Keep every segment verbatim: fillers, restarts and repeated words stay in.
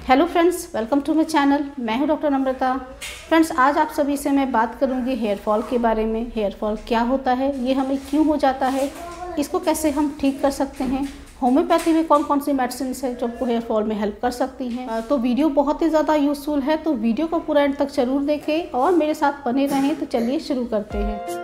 Hello friends, welcome to my channel. मैं हूं doctor नम्रता। Friends, आज आप सभी से मैं बात करूंगी हेयर फॉल के बारे में। हेयर फॉल क्या होता है, ये हमें क्यों हो जाता है, इसको कैसे हम ठीक कर सकते हैं, होम्योपैथी में कौन कौन सी मेडिसिन है जो आपको हेयर फॉल में हेल्प कर सकती हैं। तो वीडियो बहुत ही ज़्यादा यूज़फुल है, तो वीडियो को पूरा एंड तक जरूर देखें और मेरे साथ बने रहें। तो चलिए शुरू करते हैं।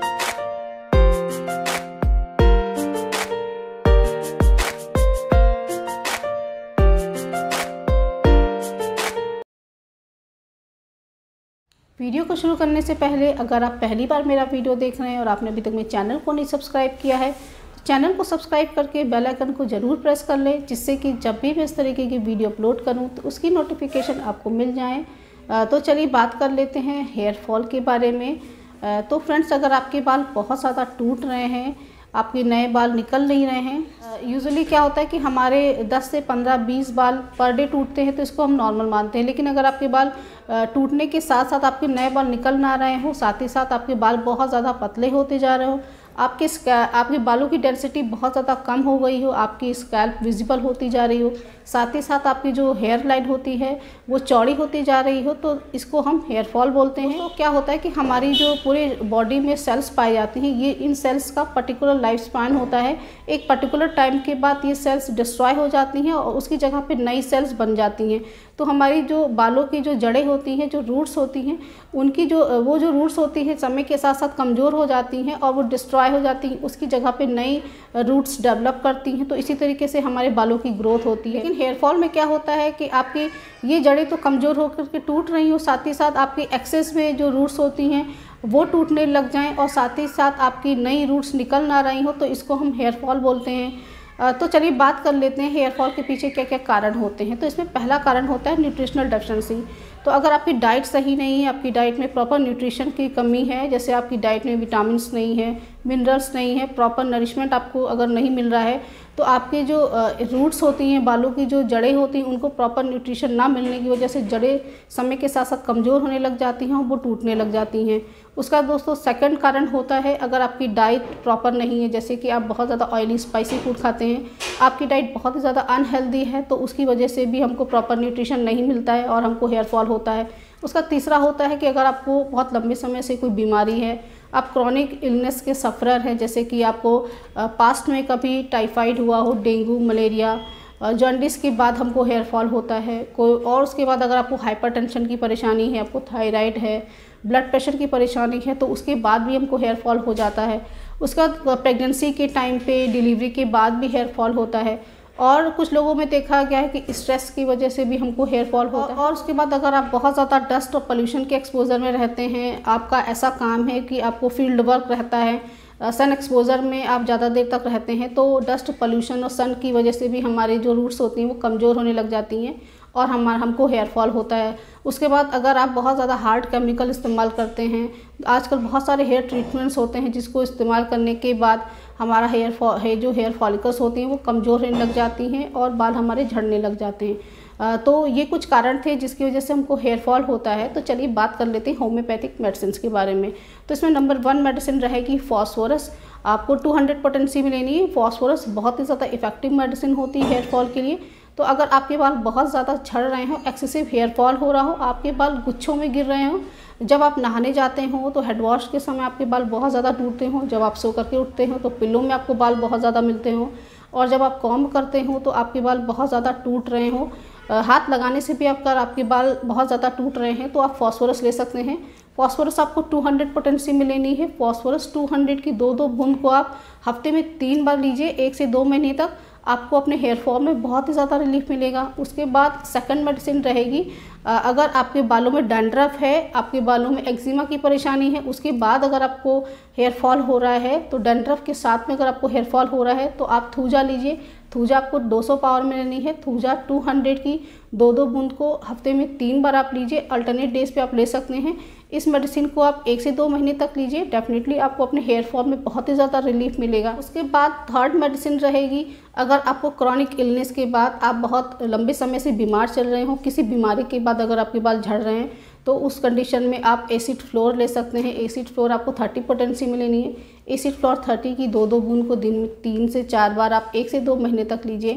वीडियो को शुरू करने से पहले अगर आप पहली बार मेरा वीडियो देख रहे हैं और आपने अभी तक मेरे चैनल को नहीं सब्सक्राइब किया है तो चैनल को सब्सक्राइब करके बेल आइकन को ज़रूर प्रेस कर लें, जिससे कि जब भी मैं इस तरीके की वीडियो अपलोड करूं तो उसकी नोटिफिकेशन आपको मिल जाए। तो चलिए बात कर लेते हैं हेयर फॉल के बारे में। तो फ्रेंड्स, अगर आपके बाल बहुत ज़्यादा टूट रहे हैं, आपके नए बाल निकल नहीं रहे हैं, यूजुअली क्या होता है कि हमारे दस से पंद्रह बीस बाल पर डे टूटते हैं तो इसको हम नॉर्मल मानते हैं। लेकिन अगर आपके बाल टूटने के साथ साथ आपके नए बाल निकल ना रहे हो, साथ ही साथ आपके बाल बहुत ज़्यादा पतले होते जा रहे हो, आपके आपके बालों की डेंसिटी बहुत ज़्यादा कम हो गई हो, आपकी स्कैल्प विजिबल होती जा रही हो, साथ ही साथ आपकी जो हेयर लाइन होती है वो चौड़ी होती जा रही हो, तो इसको हम हेयर फॉल बोलते हैं। तो क्या होता है कि हमारी जो पूरे बॉडी में सेल्स पाई जाती हैं, ये इन सेल्स का पर्टिकुलर लाइफ स्पैन होता है। एक पर्टिकुलर टाइम के बाद ये सेल्स डिस्ट्रॉय हो जाती हैं और उसकी जगह पे नई सेल्स बन जाती हैं। तो हमारी जो बालों की जो जड़ें होती हैं, जो रूट्स होती हैं, उनकी जो वो जो रूट्स होती हैं समय के साथ साथ कमज़ोर हो जाती हैं और वो डिस्ट्रॉय हो जाती हैं, उसकी जगह पे नई रूट्स डेवलप करती हैं। तो इसी तरीके से हमारे बालों की ग्रोथ होती है। लेकिन हेयर फॉल में क्या होता है कि आपकी ये जड़ें तो कमज़ोर होकर के टूट रही हो, साथ ही साथ आपकी एक्सेस में जो रूट्स होती हैं वो टूटने लग जाएं और साथ ही साथ आपकी नई रूट्स निकल ना रही हो, तो इसको हम हेयर फॉल बोलते हैं। तो चलिए बात कर लेते हैं हेयर फॉल के पीछे क्या क्या कारण होते हैं। तो इसमें पहला कारण होता है न्यूट्रिशनल डेफिशिएंसी। तो अगर आपकी डाइट सही नहीं है, आपकी डाइट में प्रॉपर न्यूट्रिशन की कमी है, जैसे आपकी डाइट में विटामिन्स नहीं है, मिनरल्स नहीं है, प्रॉपर नरिशमेंट आपको अगर नहीं मिल रहा है, तो आपके जो रूट्स होती हैं, बालों की जो जड़ें होती हैं, उनको प्रॉपर न्यूट्रिशन ना मिलने की वजह से जड़ें समय के साथ साथ कमज़ोर होने लग जाती हैं और वो टूटने लग जाती हैं। उसका दोस्तों सेकंड कारण होता है अगर आपकी डाइट प्रॉपर नहीं है, जैसे कि आप बहुत ज़्यादा ऑयली स्पाइसी फूड खाते हैं, आपकी डाइट बहुत ही ज़्यादा अनहेल्दी है, तो उसकी वजह से भी हमको प्रॉपर न्यूट्रिशन नहीं मिलता है और हमको हेयर फॉल होता है। उसका तीसरा होता है कि अगर आपको बहुत लंबे समय से कोई बीमारी है, आप क्रॉनिक इलनेस के सफ़रर हैं, जैसे कि आपको पास्ट में कभी टाइफाइड हुआ हो, डेंगू, मलेरिया, जॉन्डिस के बाद हमको हेयर फॉल होता है कोई, और उसके बाद अगर आपको हाइपरटेंशन की परेशानी है, आपको थायराइड है, ब्लड प्रेशर की परेशानी है, तो उसके बाद भी हमको हेयर फॉल हो जाता है। उसका प्रेगनेंसी के टाइम पे, डिलीवरी के बाद भी हेयर फॉल होता है, और कुछ लोगों में देखा गया है कि स्ट्रेस की वजह से भी हमको हेयर फॉल होता है। और उसके बाद अगर आप बहुत ज़्यादा डस्ट और पोल्यूशन के एक्सपोजर में रहते हैं, आपका ऐसा काम है कि आपको फील्ड वर्क रहता है, सन एक्सपोजर में आप ज़्यादा देर तक रहते हैं, तो डस्ट पोल्यूशन और सन की वजह से भी हमारे जो रूट्स होती हैं वो कमज़ोर होने लग जाती हैं और हमारा हमको हेयर फॉल होता है। उसके बाद अगर आप बहुत ज़्यादा हार्ड केमिकल इस्तेमाल करते हैं, आजकल बहुत सारे हेयर ट्रीटमेंट्स होते हैं जिसको इस्तेमाल करने के बाद हमारा हेयर फॉल है जो हेयर फॉलिकल्स होती हैं वो कमज़ोर होने लग जाती हैं और बाल हमारे झड़ने लग जाते हैं। तो ये कुछ कारण थे जिसकी वजह से हमको हेयर फॉल होता है। तो चलिए बात कर लेते हैं होम्योपैथिक मेडिसिन के बारे में। तो इसमें नंबर वन मेडिसिन रहेगी फॉस्फोरस। आपको टू हंड्रेड पोटेंसी में लेनी है। फॉस्फोरस बहुत ही ज़्यादा इफेक्टिव मेडिसिन होती है हेयर फॉल के लिए। तो अगर आपके बाल बहुत ज़्यादा झड़ रहे हो, एक्सेसिव हेयर फॉल हो रहा हो, आपके बाल गुच्छों में गिर रहे हो, जब आप नहाने जाते हो तो हेड वॉश के समय आपके बाल बहुत ज़्यादा टूटते हो, जब आप सो करके उठते हो तो पिल्लों में आपको बाल बहुत ज़्यादा मिलते हो, और जब आप कॉम्ब करते हो तो आपके बाल बहुत ज़्यादा टूट रहे हो, हाथ लगाने से भी अगर आपके बाल बहुत ज़्यादा टूट रहे हैं तो आप फॉस्फोरस ले सकते हैं। फॉस्फोरस आपको टू हंड्रेड पोटेंसी में लेनी है। फॉस्फोरस टू हंड्रेड की दो दो बूंद को आप हफ्ते में तीन बार लीजिए, एक से दो महीने तक आपको अपने हेयर फॉल में बहुत ही ज़्यादा रिलीफ मिलेगा। उसके बाद सेकंड मेडिसिन रहेगी, अगर आपके बालों में डैंड्रफ है, आपके बालों में एक्जिमा की परेशानी है, उसके बाद अगर आपको हेयर फॉल हो रहा है, तो डैंड्रफ के साथ में अगर आपको हेयर फॉल हो रहा है तो आप थूजा लीजिए। थूजा आपको दो सौ पावर में लेनी है। थूजा टू हंड्रेड की दो दो बूंद को हफ्ते में तीन बार आप लीजिए, अल्टरनेट डेज पे आप ले सकते हैं। इस मेडिसिन को आप एक से दो महीने तक लीजिए, डेफिनेटली आपको अपने हेयर फॉल में बहुत ही ज़्यादा रिलीफ मिलेगा। उसके बाद थर्ड मेडिसिन रहेगी, अगर आपको क्रॉनिक इलनेस के बाद आप बहुत लंबे समय से बीमार चल रहे हो, किसी बीमारी के बाद अगर आपके बाल झड़ रहे हैं, तो उस कंडीशन में आप एसिड फ्लोर ले सकते हैं। एसिड फ्लोर आपको थर्टी पोटेंसी में लेनी है। एसिड फ्लोर थर्टी की दो दो बूंद को दिन में तीन से चार बार आप एक से दो महीने तक लीजिए।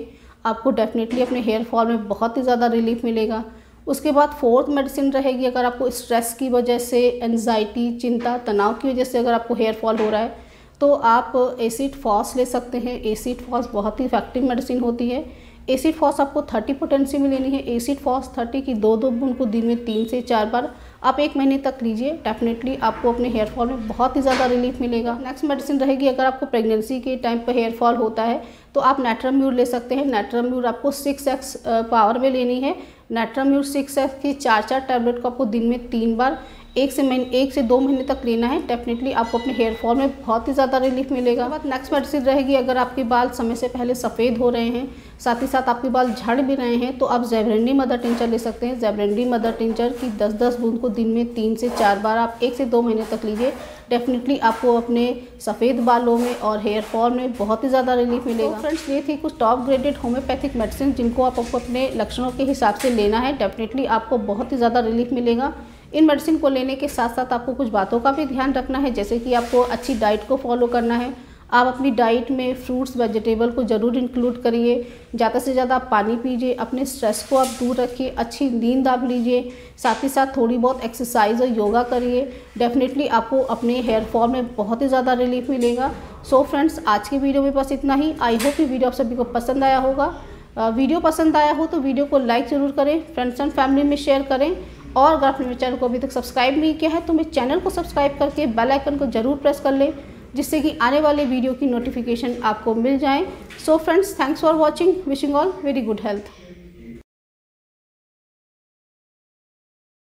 आपको डेफिनेटली अपने हेयर फॉल में बहुत ही ज़्यादा रिलीफ मिलेगा। उसके बाद फोर्थ मेडिसिन रहेगी, अगर आपको स्ट्रेस की वजह से, एंजाइटी, चिंता, तनाव की वजह से अगर आपको हेयर फॉल हो रहा है तो आप एसिड फॉस ले सकते हैं। एसिड फॉस बहुत ही इफेक्टिव मेडिसिन होती है। एसिड फॉस आपको थर्टी पोटेंसी में लेनी है। एसिड फॉस थर्टी की दो दो बूंद को दिन में तीन से चार बार आप एक महीने तक लीजिए। डेफिनेटली आपको अपने हेयर फॉल में बहुत ही ज़्यादा रिलीफ मिलेगा। नेक्स्ट मेडिसिन रहेगी, अगर आपको प्रेगनेंसी के टाइम पर हेयर फॉल होता है तो आप नैट्राम्यूर ले सकते हैं। नैट्राम्यूर आपको सिक्स एक्स पावर में लेनी है। नैट्राम्यूर सिक्स एक्स की चार चार टैबलेट को आपको दिन में तीन बार एक से महीने एक से दो महीने तक लेना है। डेफिनेटली आपको अपने हेयर फॉल में बहुत ही ज़्यादा रिलीफ मिलेगा। बाद नेक्स्ट मेडिसिन रहेगी, अगर आपके बाल समय से पहले सफ़ेद हो रहे हैं, साथ ही साथ आपके बाल झड़ भी रहे हैं, तो आप ज़ेब्रेंडी मदर टिंचर ले सकते हैं। ज़ेब्रेंडी मदर टिंचर की दस दस बूंद को दिन में तीन से चार बार आप एक से दो महीने तक लीजिए। डेफिनेटली आपको अपने सफ़ेद बालों में और हेयर फॉल में बहुत ही ज़्यादा रिलीफ मिलेगा। तो फ्रेंड्स, ये थी कुछ टॉप ग्रेडेड होम्योपैथिक मेडिसिन जिनको आप आपको अपने लक्षणों के हिसाब से लेना है। डेफिनेटली आपको बहुत ही ज़्यादा रिलीफ मिलेगा। इन मेडिसिन को लेने के साथ साथ आपको कुछ बातों का भी ध्यान रखना है, जैसे कि आपको अच्छी डाइट को फॉलो करना है। आप अपनी डाइट में फ्रूट्स, वेजिटेबल को ज़रूर इंक्लूड करिए। ज़्यादा से ज़्यादा आप पानी पीजिए। अपने स्ट्रेस को आप दूर रखिए। अच्छी नींद आप लीजिए। साथ ही साथ थोड़ी बहुत एक्सरसाइज और योगा करिए। डेफिनेटली आपको अपने हेयर फॉल में बहुत ही ज़्यादा रिलीफ मिलेगा। सो फ्रेंड्स, आज की वीडियो में बस इतना ही। आई होप ये वीडियो आप सभी को पसंद आया होगा। वीडियो पसंद आया हो तो वीडियो को लाइक ज़रूर करें, फ्रेंड्स एंड फैमिली में शेयर करें। और अगर आपने मेरे चैनल को अभी तक सब्सक्राइब नहीं किया है तो मेरे चैनल को सब्सक्राइब करके बेल आइकन को जरूर प्रेस कर लें, जिससे कि आने वाले वीडियो की नोटिफिकेशन आपको मिल जाए। So friends, thanks for watching. Wishing all very good health.